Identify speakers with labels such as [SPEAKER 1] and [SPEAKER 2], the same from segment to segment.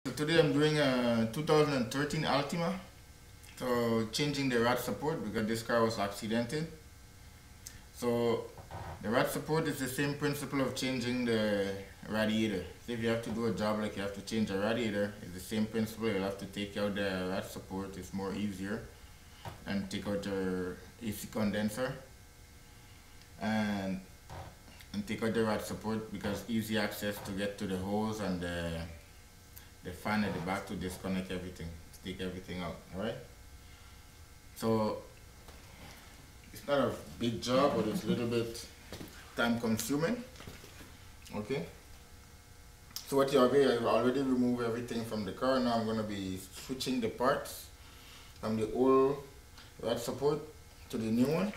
[SPEAKER 1] So today I'm doing a 2013 Altima. So changing the rad support because this car was accidented. So the rad support is the same principle of changing the radiator. So if you have to do a job like you have to change a radiator, it's the same principle. You'll have to take out the rad support. It's more easier. And take out your AC condenser. And take out the rad support because easy access to get to the hose and the fan at the back to disconnect everything, take everything out. Alright, so it's not a big job, but it's a little bit time consuming. Okay, so what you have here, I've already removed everything from the car. Now I'm going to be switching the parts from the old rad support to the new one.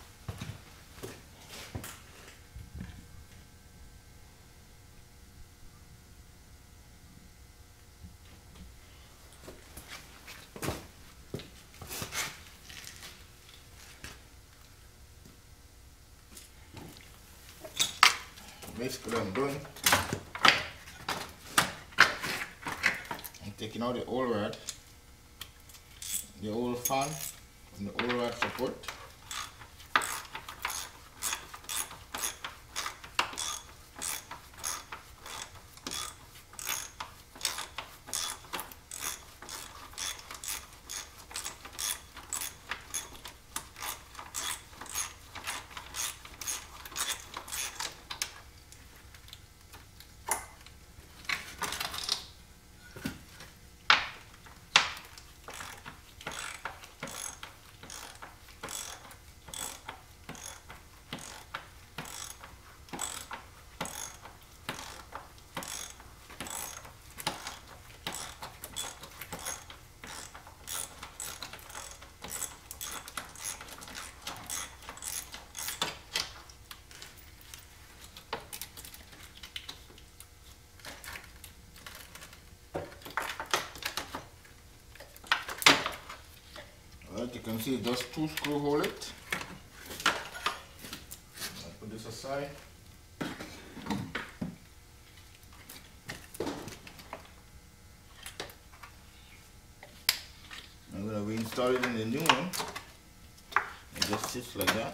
[SPEAKER 1] Basically what I'm doing, I'm taking out the old rad, the old fan, and the old rad support. Alright, you can see just two screw hold it. I'll put this aside. I'm going to reinstall it in the new one. It just sits like that.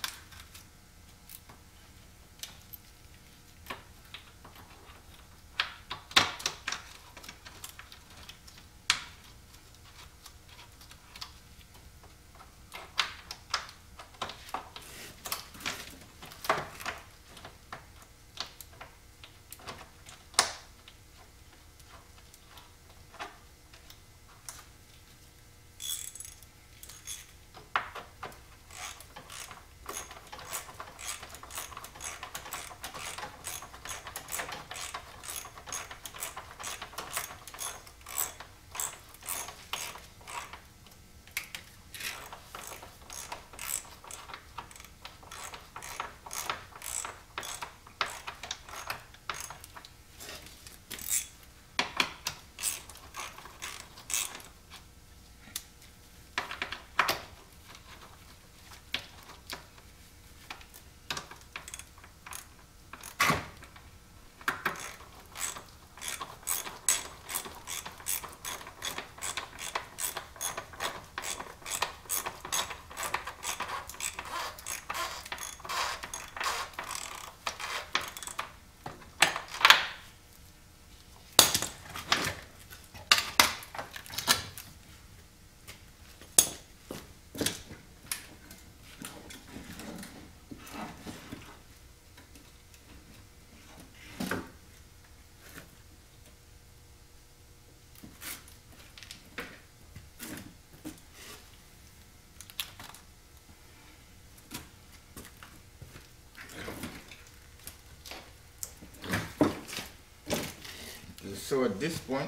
[SPEAKER 1] So at this point,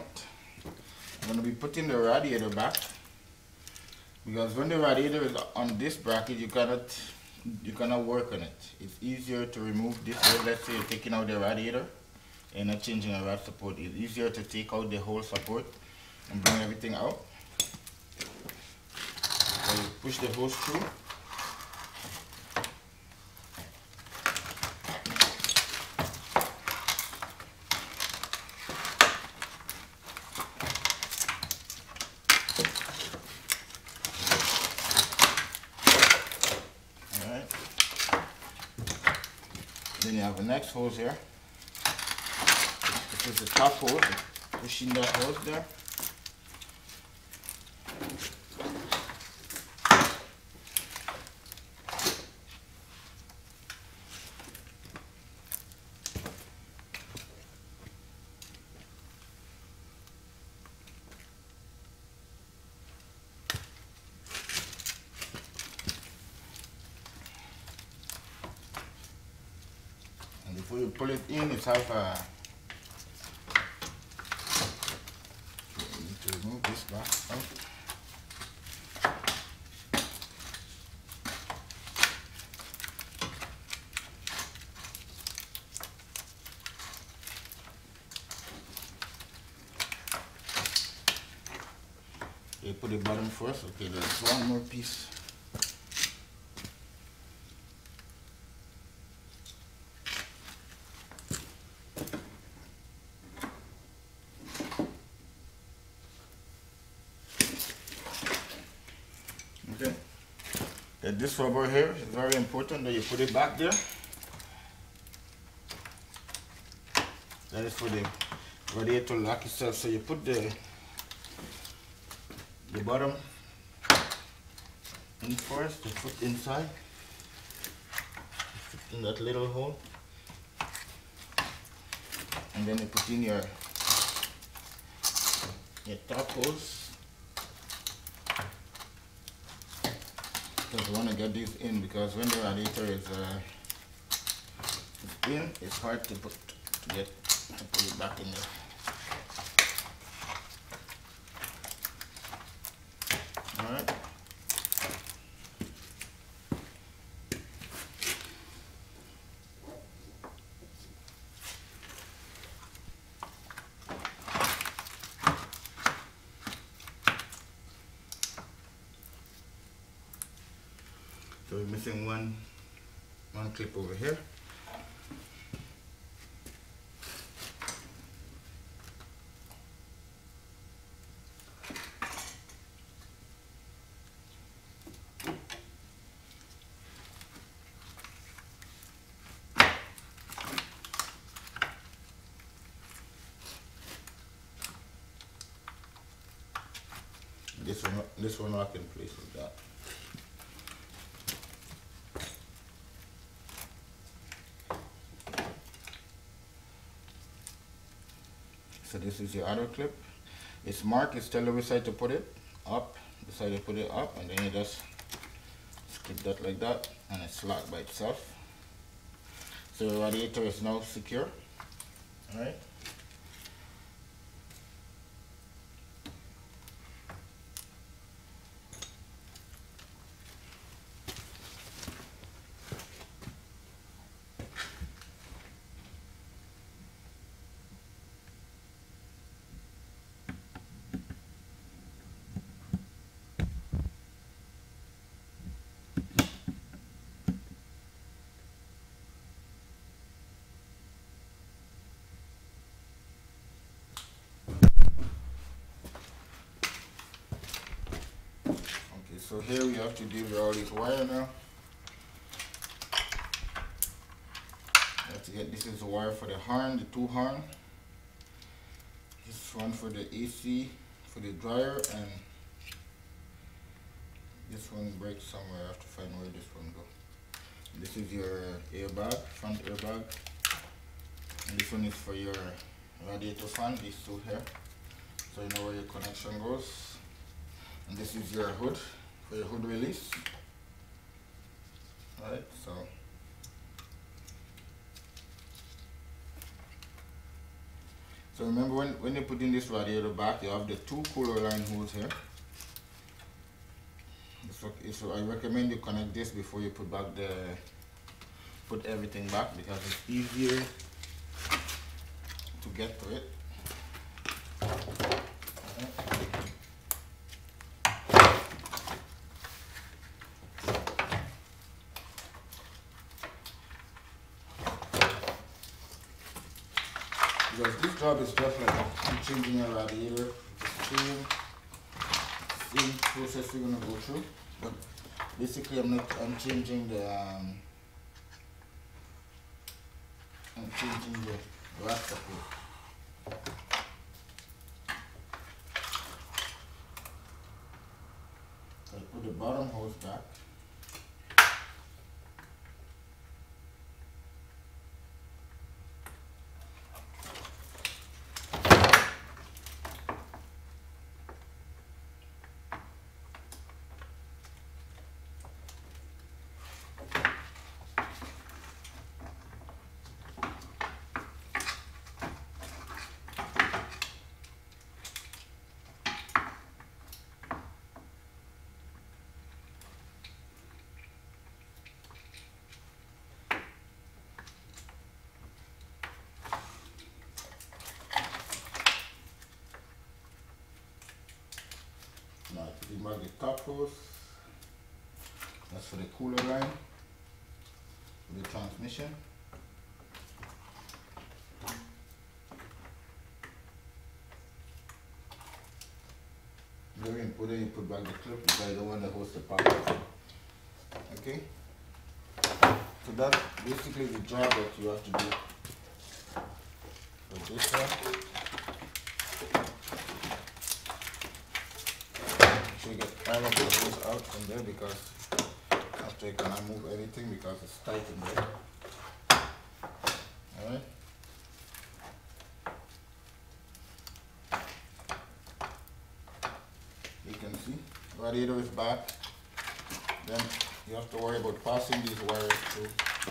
[SPEAKER 1] I'm going to be putting the radiator back, because when the radiator is on this bracket, you cannot work on it. It's easier to remove this way. Let's say you're taking out the radiator and not changing a rad support. It's easier to take out the whole support and bring everything out. So you push the hose through. Then you have the next hose here. This is the top hose, pushing that hose there. Before you pull it in, it's have a, you need to remove this back out. You put the bottom first. Okay, there's one more piece. Okay, and this rubber here is very important that you put it back there. That is for the radiator lock itself. So you put the bottom in first, the foot inside, fit in that little hole, and then you put in your top hose. Because you want to get these in, because when the radiator is in, it's hard to put it back in there. All right. So we're missing one clip over here. This one lock in place with that. So this is your other clip. It's marked, it's tell you which side to put it, up, the side you put it up, and then you just clip that like that, and it's locked by itself. So the radiator is now secure. Alright. So here we have to deal with all this wire now. You have to get, this is the wire for the horn, the two horn. This one for the AC, for the dryer, and this one breaks somewhere. I have to find where this one goes. This is your airbag, front airbag. And this one is for your radiator fan, these two here. So you know where your connection goes. And this is your hood, for your hood release. Alright, so remember when you put in this radiator back, you have the two cooler line holes here. So I recommend you connect this before you put everything back, because it's easier to get to it. Because this job is just like changing a radiator, same process we're gonna go through, but basically I'm changing the and changing the rod support. So I put the bottom hose back. Now putting back the top hose. That's for the cooler line, for the transmission. Very important you put back the clip because you don't want the hose to pop out. Okay? So that's basically the job that you have to do for this one. You get all of the hose out from there because after you cannot move anything because it's tight in there. Alright. You can see radiator is back. Then you have to worry about passing these wires through.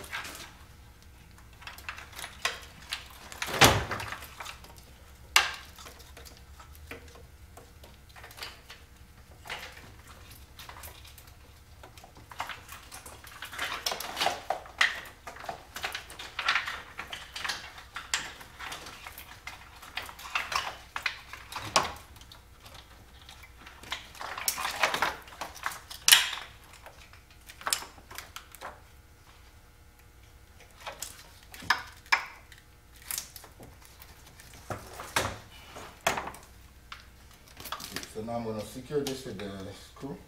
[SPEAKER 1] So now I'm going to secure this with the screw.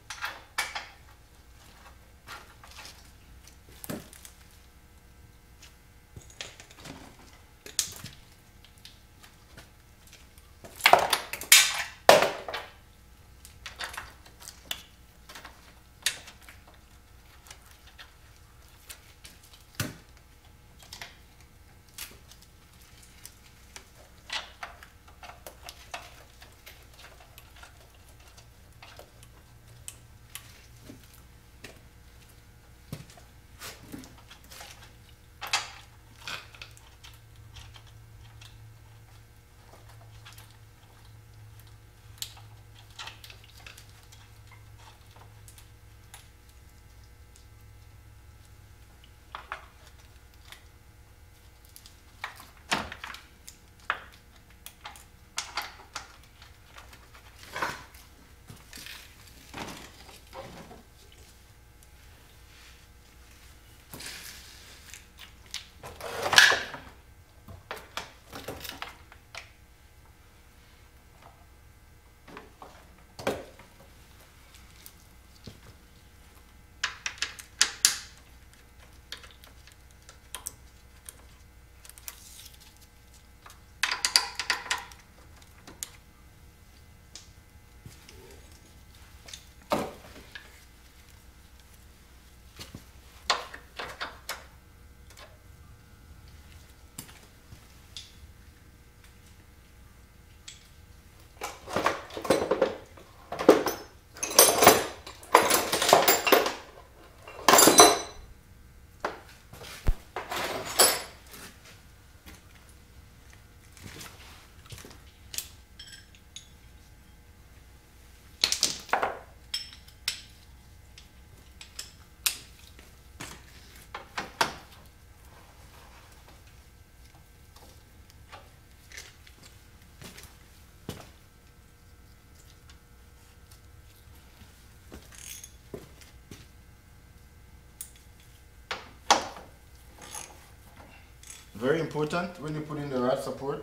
[SPEAKER 1] Very important when you put in the rod support.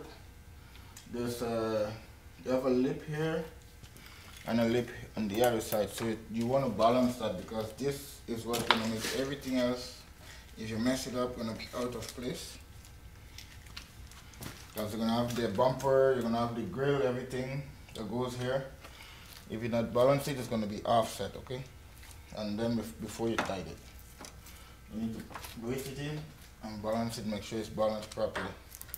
[SPEAKER 1] There's you have a lip here and a lip on the other side, so you want to balance that because this is what's going to make everything else, if you mess it up, going to be out of place. Because you're gonna have the bumper, you're gonna have the grill, everything that goes here. If you're not balanced it's gonna be offset, okay? And then before you tighten it, you need to brace it in and balance it, make sure it's balanced properly.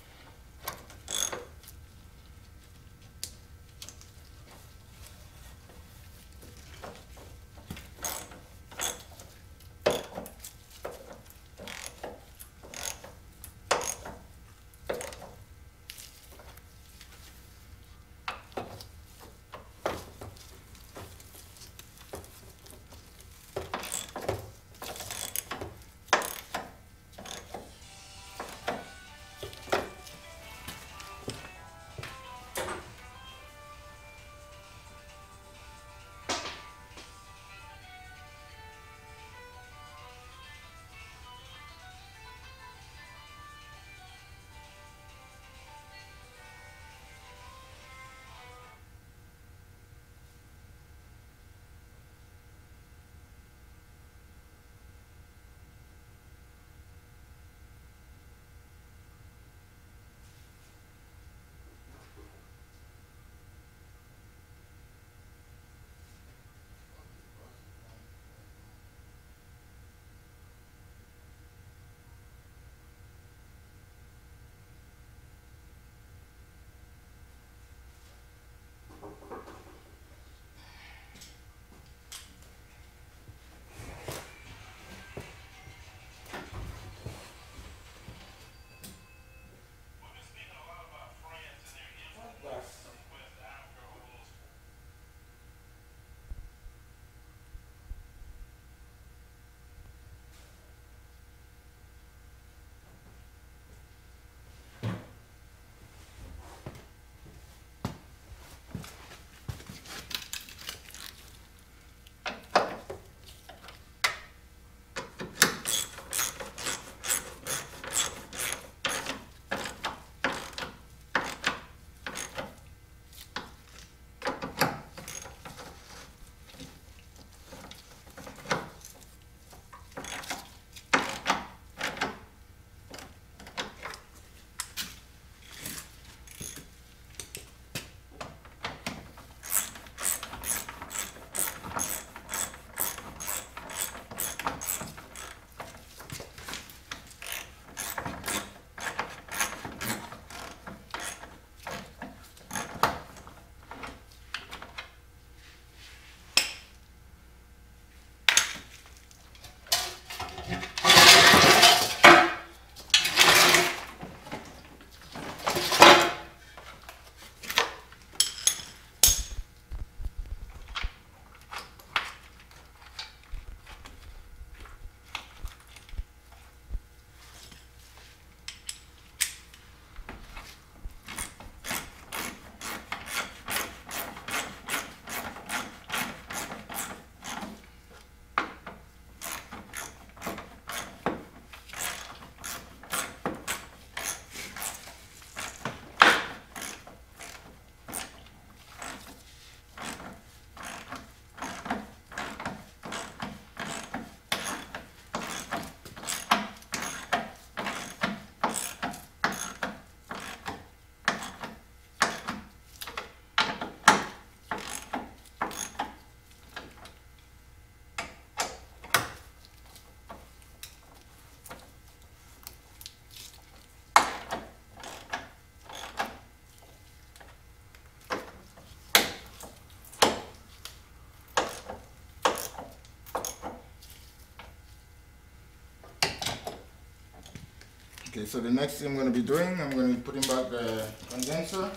[SPEAKER 1] Okay, so the next thing I'm going to be doing, I'm going to be putting back the condenser.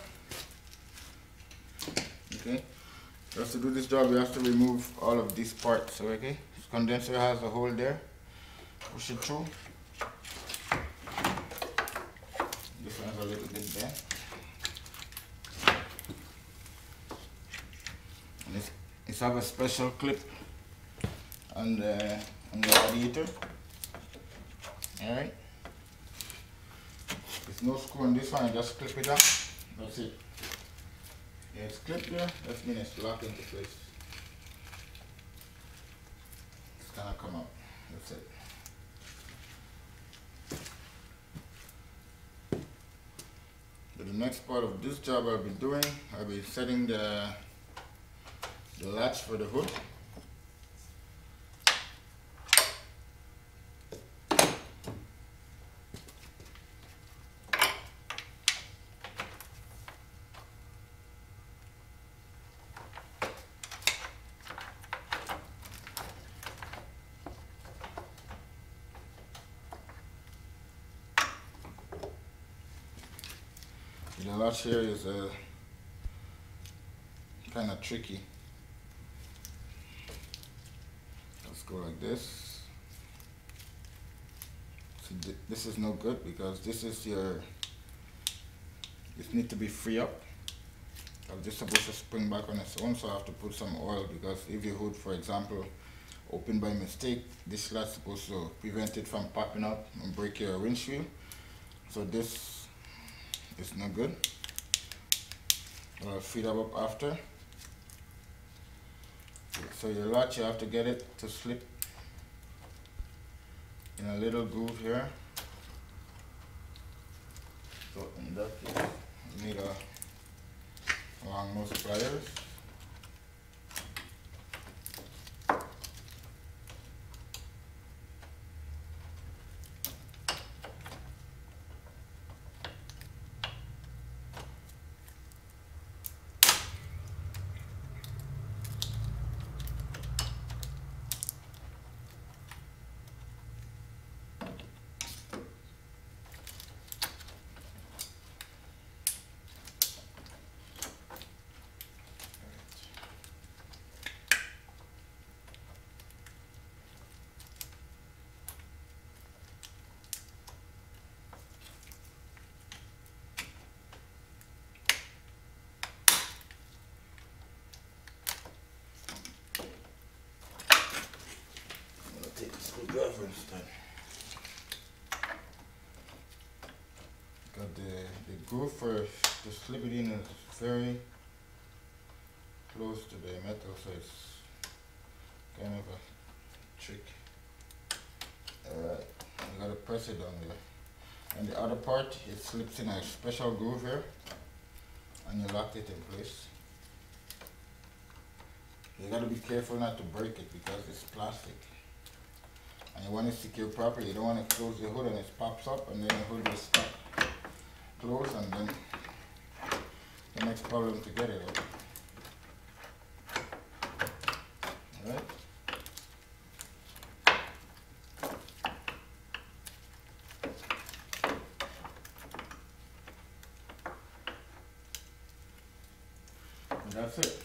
[SPEAKER 1] Okay, just to do this job, you have to remove all of these parts. So, okay, this condenser has a hole there. Push it through. This one's a little bit there. And it's have a special clip on the radiator. All right. There's no screw on this one, just clip it up. That's it. Yeah, it's clipped there, that means it's locked into place. It's gonna come out. That's it. next part of this job I'll be doing, I'll be setting the latch for the hood. The latch here is kind of tricky. Let's go like this. See, this is no good because this is this need to be free up. This is supposed to spring back on its own, so I have to put some oil, because if your hood, for example, open by mistake, this latch is supposed to prevent it from popping up and break your windshield. So this is no good. I'll feed that up after. So your latch, you have to get it to slip in a little groove here. So in that case, you need a long nose pliers. Screwdriver instead. Got the groove for the slip it in is very close to the metal, so it's kind of a trick. Alright, you gotta press it down there. And the other part, it slips in a special groove here, and you lock it in place. You gotta be careful not to break it because it's plastic. And you want it secure properly. You don't want to close the hood and it pops up and then the hood is stuck closed, and then the next problem to get it out. Alright? And that's it.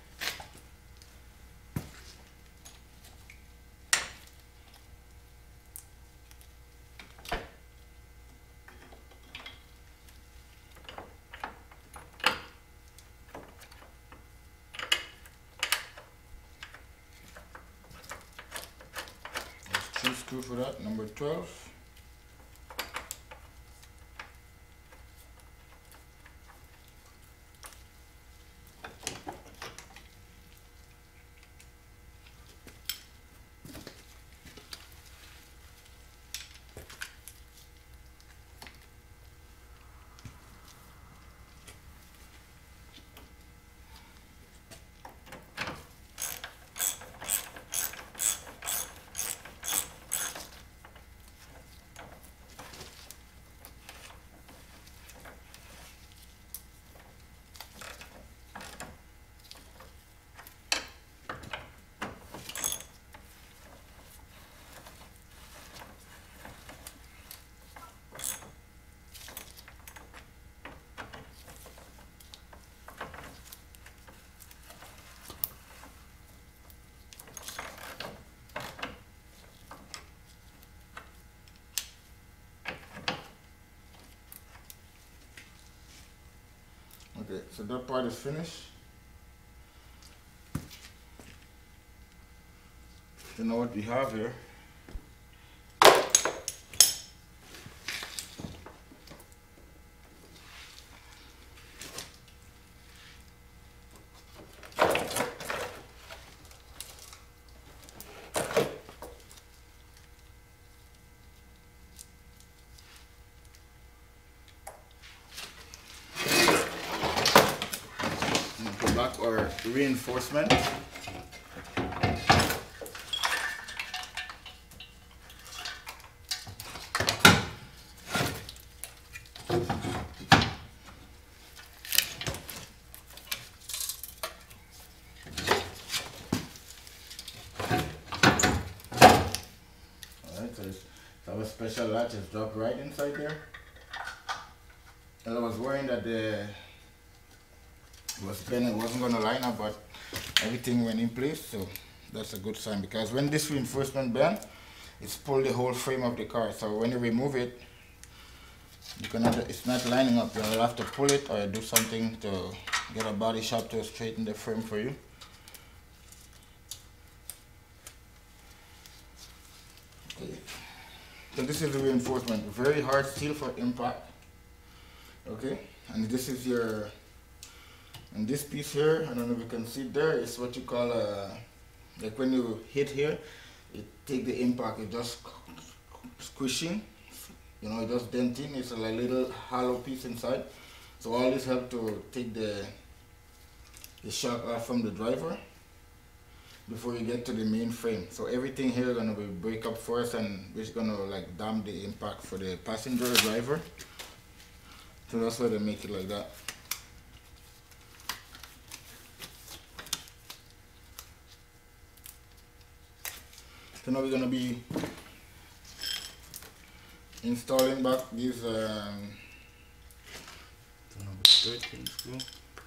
[SPEAKER 1] Two screw for that, number 12. Okay, so that part is finished. You know what we have here. back our reinforcement. So our special latch is dropped right inside there. And I was worrying that the pen wasn't going to line up, but everything went in place, so that's a good sign, because when this reinforcement bend, it's pulled the whole frame of the car. So when you remove it, you cannot, it's not lining up. You'll have to pull it or do something to get a body shop to straighten the frame for you. Okay. So this is the reinforcement, very hard steel for impact. Okay, and this is your, and this piece here, I don't know if you can see there, is what you call like when you hit here, it take the impact, it just squishing, you know, it just denting. It's a little hollow piece inside. So all this help to take the shock off from the driver before you get to the main frame. So everything here is gonna be break up first, and it's gonna like damp the impact for the passenger or driver. So that's why they make it like that. So now we're gonna be installing back these number 13 screw.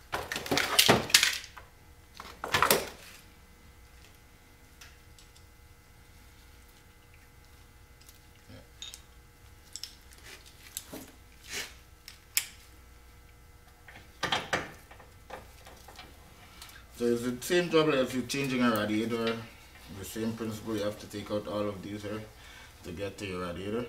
[SPEAKER 1] So it's the same job as you're changing a radiator. The same principle, you have to take out all of these here to get to your radiator.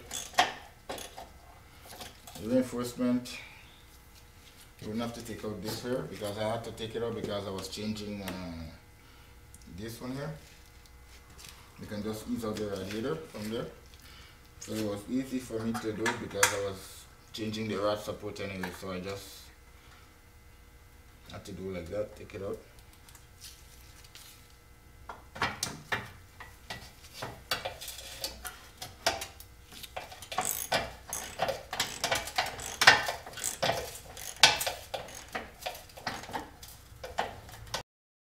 [SPEAKER 1] The reinforcement, you wouldn't have to take out this here, because I had to take it out because I was changing this one here. You can just ease out the radiator from there. So it was easy for me to do because I was changing the rod support anyway, so I just had to do like that, take it out.